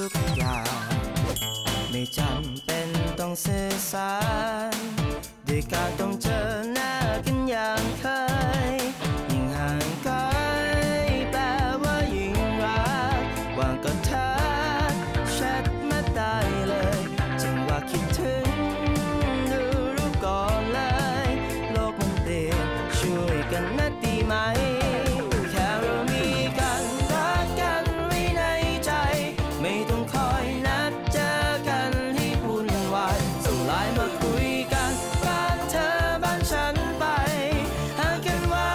กอย่างไม่จำเป็นต้องสื่อสารด้วยการต้องเจอหน้ากันอย่างเคยยิ่งห่างไกลแปลว่ายิ่งรักว่างก็ทักแชทมาได้เลยจังว่าคิดถึงดูรูปก่อนเลยโลกมันเปลี่ยนช่วยกันนะดีไหมแค่เรามีกันรักกันไว้ในใจไม่ต้องคอยนัดเจอกันให้วุ่นวายส่งไลน์มาคุยกันบ้านเธอบ้านฉันไปห่างกันไว้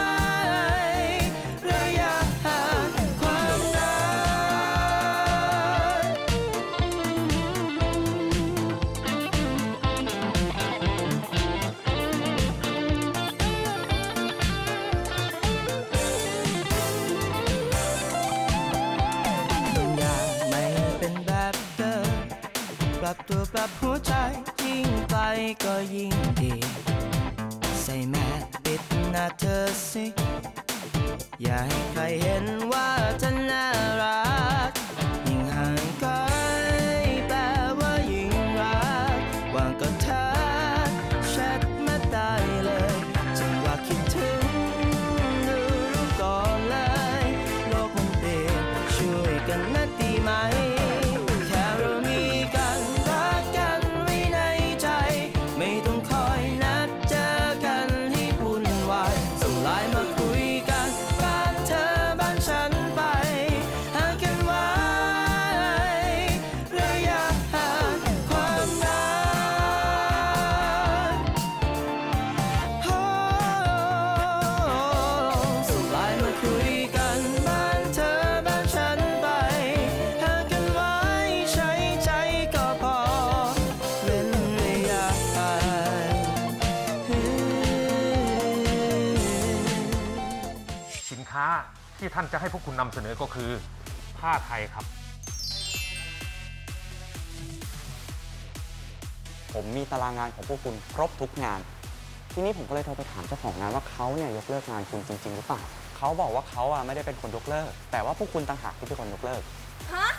ระยะห่างความรักทุกอย่างไม่เป็นแบบเดิมปรับตัวปรับหัวใจยิ่งไปก็ยิ่งดีใส่แมสปิดหน้าเธอสิอย่าให้ใครเห็นว่าเธอน่ารักยิ่งห่างไกลแปลว่ายิ่งรักว่างก็ทักแชทมาได้เลยจังว่าคิดถึงดูรูปก่อนเลยโลกมันเปลี่ยนช่วยกันนะดีไหมแค่เรามีกันรักกันไว้ในใจไม่ต้องคอยนัดเจอกันให้วุ่นวายส่งไลน์มาคุยกันบ้านเธอบ้านฉันไปห่างกันไว้ระยะห่างความรักส่งไลน์มาคุยกันบ้านเธอบ้านฉันไปห่างกันไว้ใช้ใจก็พอเว้นระยะห่างสินค้าที่ท่านจะให้พวกคุณนำเสนอก็คือผ้าไทยครับผมมีตารางงานของพวกคุณครบทุกงานทีนี้ผมก็เลยโทรไปถามเจ้าของงานว่าเขาเนี่ยยกเลิกงานคุณจริงๆหรือเปล่าเขาบอกว่าเขาไม่ได้เป็นคนยกเลิกแต่ว่าพวกคุณต่างหากที่เป็นคนยกเลิกฮะ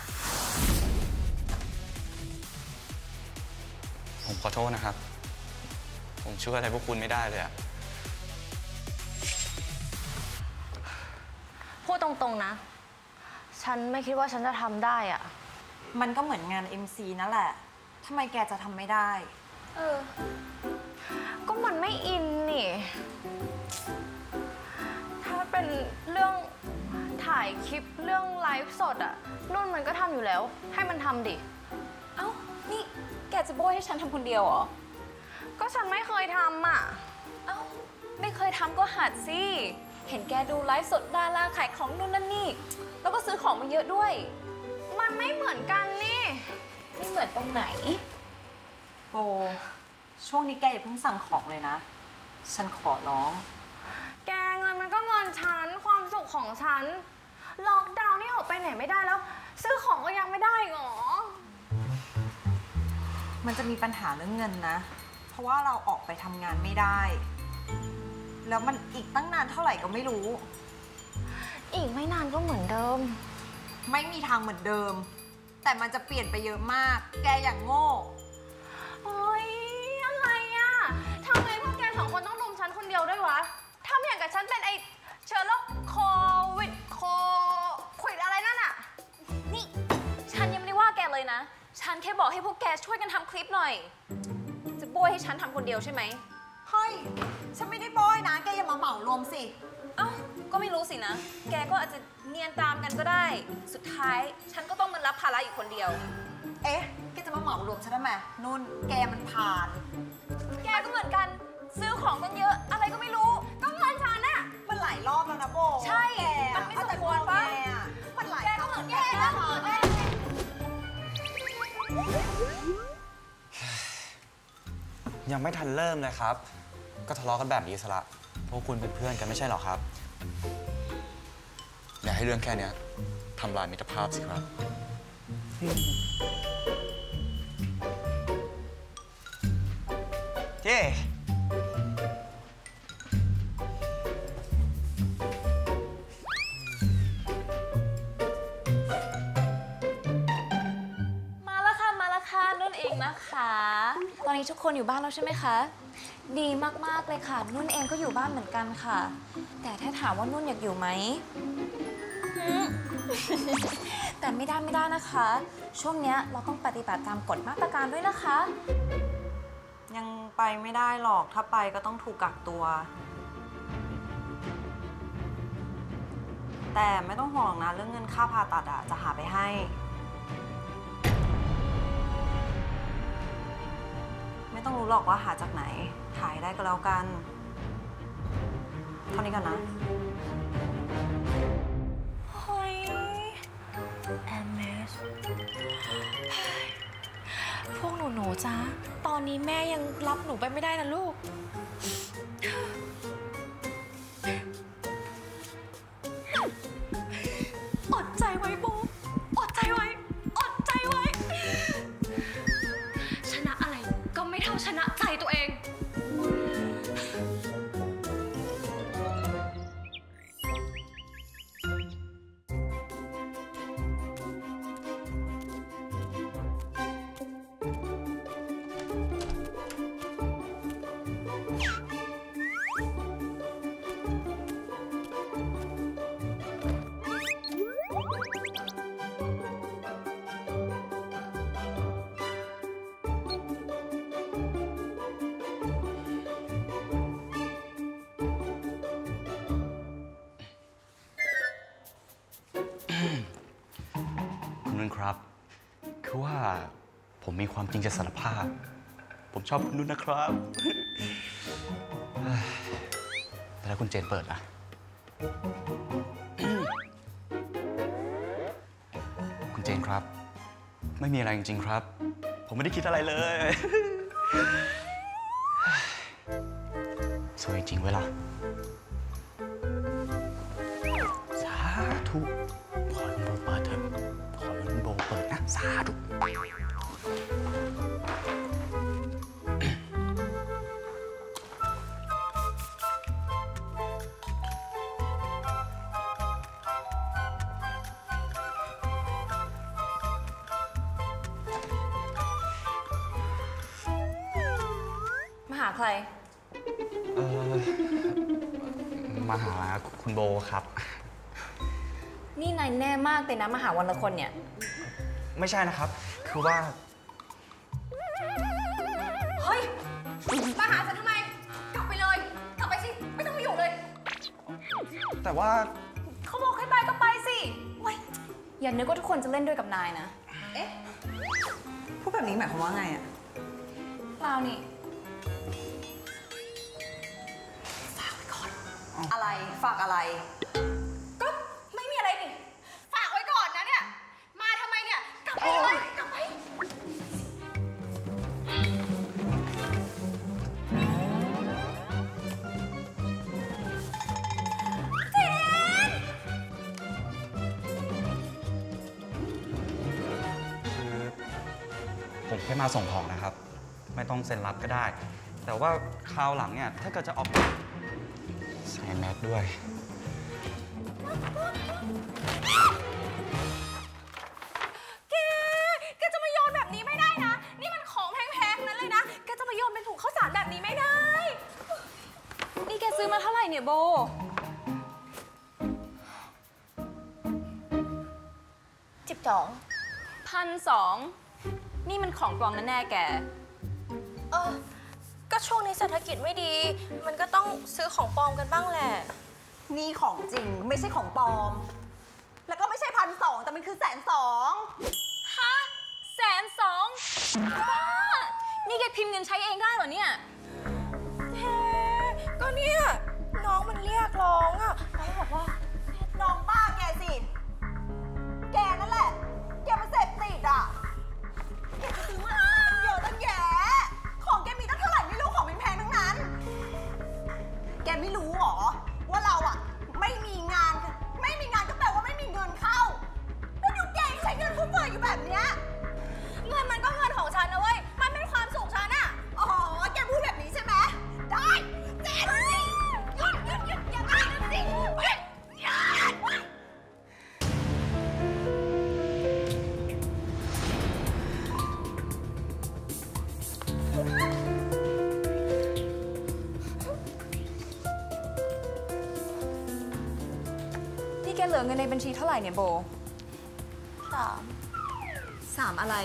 ผมขอโทษนะครับผมช่วยอะไรพวกคุณไม่ได้เลยอะพูดตรงๆนะ ฉันไม่คิดว่าฉันจะทำได้อะมันก็เหมือนงาน MC นั่นแหละ ทำไมแกจะทำไม่ได้ก็มันไม่อินนี่ ถ้าเป็นเรื่องถ่ายคลิปเรื่องไลฟ์สดอะนุ่นมันก็ทำอยู่แล้ว ให้มันทำดิเอ้า นี่แกจะโบยให้ฉันทำคนเดียวเหรอก็ฉันไม่เคยทำอะเอ้า ไม่เคยทำก็หัดสิ เห็นแกดูไลฟ์สดดาราขายของนู่นนั่นนี่ แล้วก็ซื้อของมาเยอะด้วยมันไม่เหมือนกันนี่ไม่เหมือนตรงไหน โบ ช่วงนี้แกอย่าเพิ่งสั่งของเลยนะ ฉันขอร้องแกเงินมันก็เงินฉัน ความสุขของฉัน ล็อกดาวน์นี่ออกไปไหนไม่ได้แล้ว ซื้อของก็ยังไม่ได้หรอมันจะมีปัญหาเรื่องเงินนะ เพราะว่าเราออกไปทำงานไม่ได้ แล้วมันอีกตั้งนานเท่าไหร่ก็ไม่รู้อีกไม่นานก็เหมือนเดิมไม่มีทางเหมือนเดิม แต่มันจะเปลี่ยนไปเยอะมาก แกอย่างโง่โอ๊ย อะไรอะทำไมพวกแกสองคนต้องรุมฉันคนเดียวด้วยวะทำอย่างกับฉันเป็นไอเชื้อโรคโควิดอะไรนั่นอะนี่ ฉันยังไม่ได้ว่าแกเลยนะ ฉันแค่บอกให้พวกแกช่วยกันทำคลิปหน่อย จะโบยให้ฉันทำคนเดียวใช่ไหมเฮ้ย ฉันไม่ได้โบยนะ แกอย่ามาเหมารวมสิ เอ้า ก็ไม่รู้สินะ แกก็อาจจะเนียนตามกันก็ได้ สุดท้ายฉันก็ต้องมารับภาระอยู่คนเดียว เอ๊ะ แกจะมาเหมารวมฉันทำไมนุ่น แกมันผ่าน แกก็เหมือนกัน ซื้อของตั้งเยอะ อะไรก็ไม่รู้ ก็เงินฉันอะมันหลายรอบแล้วนะโบ ใช่ มันไม่สมควรปะมันหลายแกก็เหมือนแกนะยังไม่ทันเริ่มเลยครับ ก็ทะเลาะกันแบบนี้ซะละพวกคุณเป็นเพื่อนกันไม่ใช่หรอครับอย่าให้เรื่องแค่นี้ทำลายมิตรภาพสิครับเย้องนะคะ ตอนนี้ทุกคนอยู่บ้านแล้วใช่ไหมคะ ดีมากๆเลยค่ะ นุ่นเองก็อยู่บ้านเหมือนกันค่ะ แต่ถ้าถามว่านุ่นอยากอยู่ไหม แต่ไม่ได้นะคะ ช่วงนี้เราต้องปฏิบัติตามกฎมาตรการด้วยนะคะยังไปไม่ได้หรอก ถ้าไปก็ต้องถูกกักตัว แต่ไม่ต้องห่วงนะ เรื่องเงินค่าผ่าตัดอะจะหาไปให้ ไม่ต้องรู้หรอกว่าหาจากไหน ขายได้ก็แล้วกัน เท่านี้กันนะเฮ้ยแอมเมสพวกหนูจ้าตอนนี้แม่ยังรับหนูไปไม่ได้นะลูก อดใจไว้โบอดใจไว้ อดใจไว้ชนะอะไรก็ไม่เท่าชนะใจตัวเองคุณนุ่นครับ คือว่าผมมีความจริงจะสารภาพ ผมชอบคุณนุ่นนะครับ แต่ถ้าคุณเจนเปิดล่ะ คุณเจนครับ ไม่มีอะไรจริงๆครับ ผมไม่ได้คิดอะไรเลย สวยจริงเวลาสาธุขอให้โบเปิดเถอะขอให้โบเปิดนะสาธุมาหาใครมาหาคุณโบครับนี่นายแน่มากเลยนะมาหาวันละคนเนี่ยไม่ใช่นะครับ คือว่าเฮ้ย มาหาฉันทำไม กลับไปเลย กลับไปสิ ไม่ต้องมาอยู่เลยแต่ว่าเขาบอกให้ไปก็ไปสิเว้ยอย่านึกว่าทุกคนจะเล่นด้วยกับนายนะเอ๊ะ พูดแบบนี้หมายความว่าไงอะเปล่านี่อะไร ฝากอะไรก็ไม่มีอะไรนี่ ฝากไว้ก่อนนะเนี่ย มาทำไมเนี่ย กลับไปเลย กลับไปผมแค่มาส่งของนะครับ ไม่ต้องเซ็นรับก็ได้ แต่ว่าคราวหลังเนี่ย ถ้าเกิดจะออกใส่แมสด้วยแกจะมาโยนแบบนี้ไม่ได้นะ นี่มันของแพงๆนั้นเลยนะ แกจะมาโยนเป็นถุงข้าวสารแบบนี้ไม่ได้นี่แกซื้อมาเท่าไหร่เนี่ยโบ 1,200นี่มันของปลอมแน่ๆแกก็ช่วงนี้เศรษฐกิจไม่ดี มันก็ต้องซื้อของปลอมกันบ้างแหละนี่ของจริงไม่ใช่ของปลอม แล้วก็ไม่ใช่1,200แต่มันคือ120,000 ฮะ120,000บ้านี่แกพิมพ์เงินใช้เองได้เหรอเนี่ยก็เนี่ยน้องมันเรียกร้องอ่ะน้องบอกว่าน้องบ้าแกสิ แกนั่นแหละ แกมาเสพติดอ่ะ แกจะซื้อมาตั้งเยอะตั้งแยะ ของแกมีตั้งเท่าไหร่ไม่รู้ของแพงๆทั้งนั้น แกไม่รู้หรอว่าเราอ่ะไม่มีงานก็แปลว่าไม่มีเงินเข้า แล้วดูแกใช้เงินฟุ่มเฟือยอยู่แบบเนี้ยเงินมันก็เงินของฉันนะเว้ย มันเป็นความสุขฉันอะอ๋อ แกพูดแบบนี้ใช่ไหม ได้เจ๊หยุดอย่าได้นะสิเงินในบัญชีเท่าไหร่เนี่ยโบ 3อะไร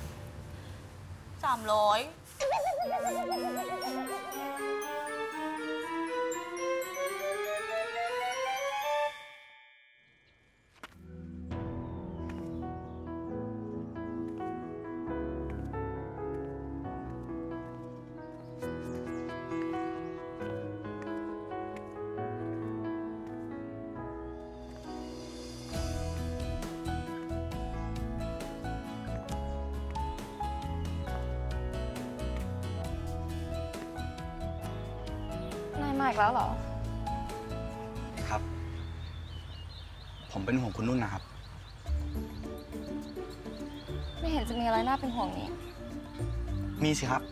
นายมาอีกแล้วเหรอครับ ผมเป็นห่วงคุณนุ่นนะครับไม่เห็นจะมีอะไรน่าเป็นห่วงนี่มีสิครับ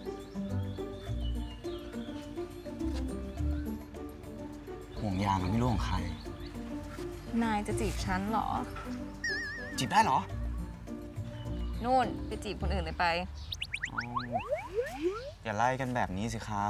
ห่วงยางไม่รู้ของใครนายจะจีบฉันเหรอจีบได้เหรอนู่นไปจีบคนอื่นเลยไปอย่าไล่กันแบบนี้สิครับ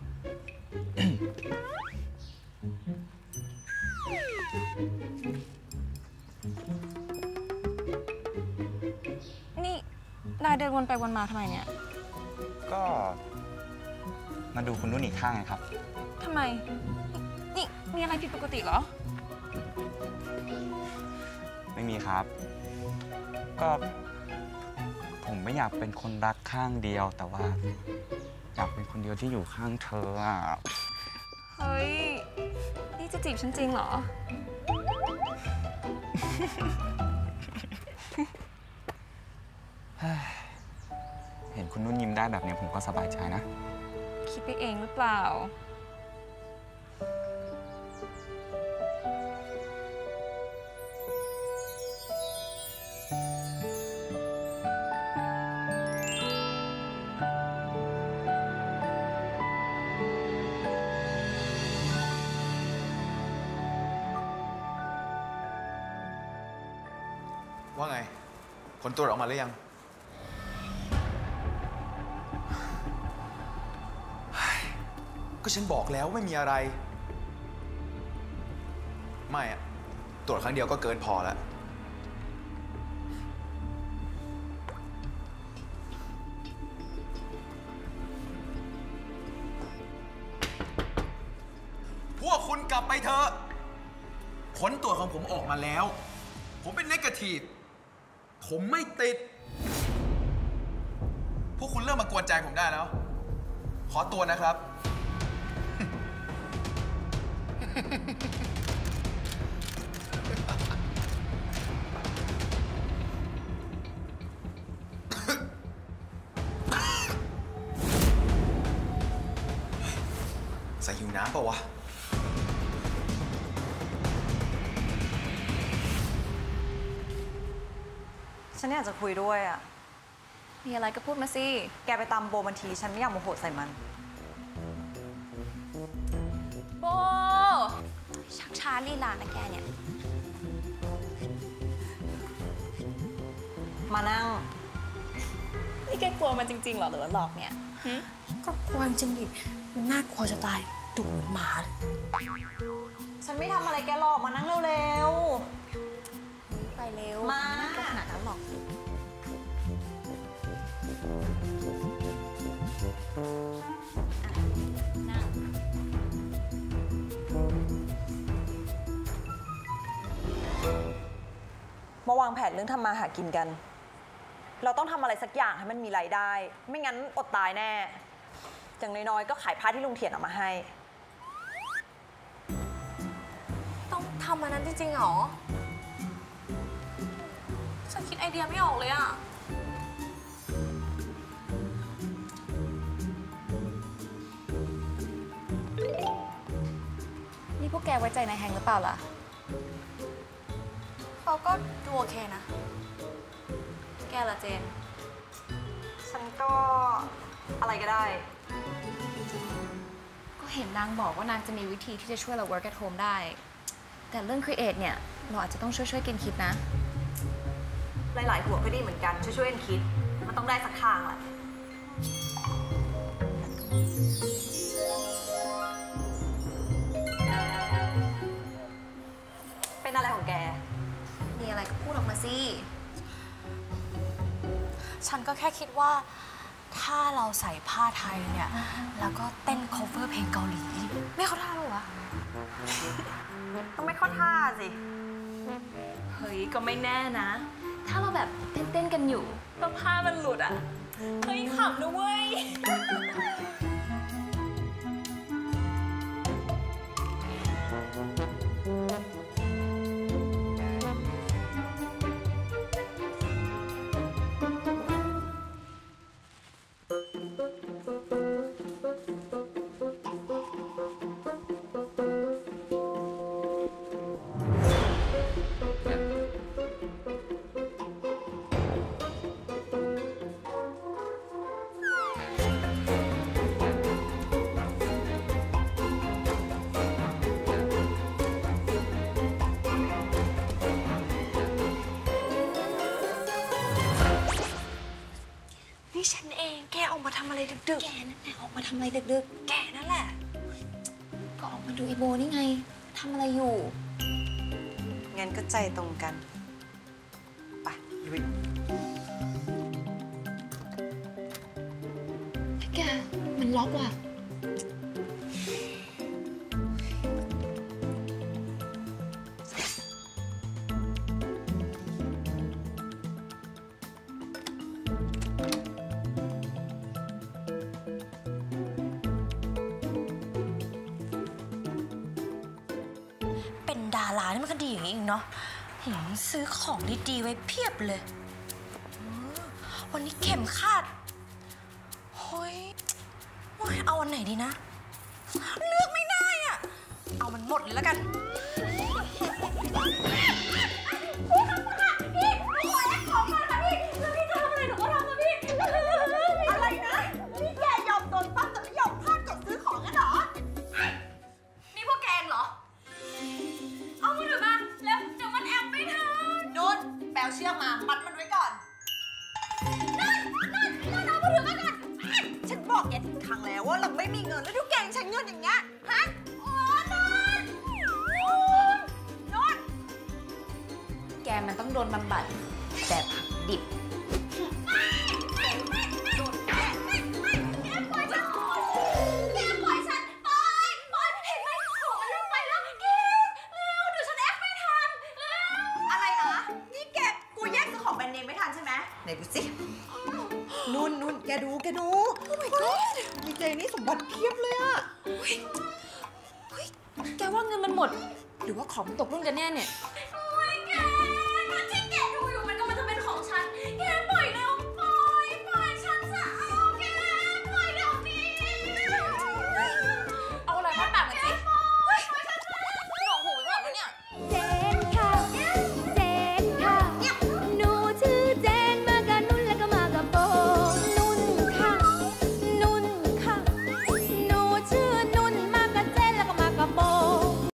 นี่นายเดินวนไปวนมาทำไมเนี่ยก็มาดูคุณนุ่นอีกข้างไงครับทำไม นี่มีอะไรผิดปกติเหรอไม่มีครับ ก็ผมไม่อยากเป็นคนรักข้างเดียว แต่ว่าอยากเป็นคนเดียวที่อยู่ข้างเธออ่ะเฮ้ย นี่จะจีบฉันจริงเหรอเห็นคุณนุ่นยิ้มได้แบบนี้ผมก็สบายใจนะคิดไปเองหรือเปล่าว่าไง ผลตรวจออกมาหรือยัง ก็ฉันบอกแล้วไม่มีอะไร ไม่อะตรวจครั้งเดียวก็เกินพอแล้ว พวกคุณกลับไปเถอะ ผลตรวจของผมออกมาแล้ว ผมเป็นเนกาทีฟ ผมไม่ติด พวกคุณเริ่มมากวนใจผมได้แล้ว ขอตัวนะครับ ใส่หิวน้ำเปล่าวะฉันอยากจะคุยด้วยอ่ะมีอะไรก็พูดมาสิแกไปตามโบมันทีฉันไม่อยากโมโหใส่มันโบ ชักช้าลีลานะแกเนี่ยมานั่งนี่แกกลัวมันจริงๆเหรอหรือว่าหลอกเนี่ยก็กลัวจริงดิ มันน่ากลัวจะตายดุเหมือนหมาเลยฉันไม่ทำอะไรแกหรอก มานั่งเร็วไปเร็วมาน่ากลัวขนาดนั้นหรอกๆ มาวางแผนเรื่องทำมาหากินกัน เราต้องทำอะไรสักอย่างให้มันมีรายได้ ไม่งั้นอดตายแน่ อย่างน้อยๆ ก็ขายผ้าที่ลุงเทียนเอามาให้ต้องทำอันนั้นจริงๆเหรอ ฉันคิดไอเดียไม่ออกเลยอะนี่พวกแกไว้ใจนายแฮงหรือเปล่าล่ะเขาก็ดูโอเคนะแกล่ะเจนฉันก็อะไรก็ได้ก็เห็นนางบอกว่านางจะมีวิธีที่จะช่วยเรา work at home ได้ แต่เรื่อง create เนี่ย เราอาจจะต้องช่วยๆกันคิดนะหลายๆหัวก็ดีเหมือนกัน ช่วยๆกันคิด มันต้องได้สักทางแหละ เป็นอะไรของแกสิฉันก็แค่คิดว่าถ้าเราใส่ผ้าไทยเนี่ย แล้วก็เต้น cover เพลงเกาหลี ไม่เข้าท่าหรอวะต้องไม่เข้าท่าสิเฮ้ยก็ไม่แน่นะ ถ้าเราแบบเต้นกันอยู่แล้วผ้ามันหลุดอ่ะ เฮ้ยขำนะเว้ยนี่ฉันเอง แกออกมาทำอะไรดึกๆ แกนั่นแหละออกมาทำอะไรดึกๆ แกนั่นแหละ ก็ออกมาดูไอโบนี่ไง ทำอะไรอยู่งั้นก็ใจตรงกันไปลุยแก มันล็อกว่ะ เป็นดารานี่มันก็ดีอย่างนี้เองเนาะซื้อของดีๆไว้เพียบเลยวันนี้เข็มขัดเฮ้ยเอาอันไหนดีนะ เลือกไม่ได้อะเอามันหมดเลยแล้วกันอะไรนะ นี่แกยอมโดนปั้มแต่ไม่ยอมพลาดกดซื้อของกันเหรอนี่พวกแกงเหรอ เอามือถือมาแล้วเดี๋ยวมันแอบไม่ทันนุ่นแปลเชือกมา มัดมันไว้ก่อนนั่นเอามือถือมาก่อนฉันบอกแกถึงครั้งแล้วว่าเราไม่มีเงินแล้วทุกแกยังใช้เงินอย่างเงี้ย ฮะ โอ้นุ่นแกมันต้องโดนบำบัดแบบหักดิบอะไรนะ นี่แก กูแยกซื้อของแบรนด์เนมไม่ทันใช่ไหมไหนดูสิ นุ่น แกดู โอ้ my god ดีเจนี่สมบัติเพียบเลยอะแกว่าเงินมันหมด หรือว่าของมันตกรุ่นกันแน่เนี่ย